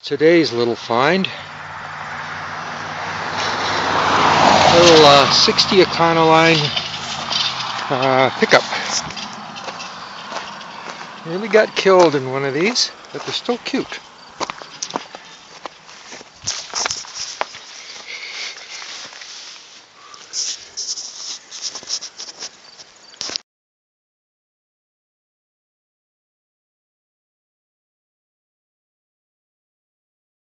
Today's little find. Little 60 Econoline pickup. Nearly got killed in one of these, but they're still cute.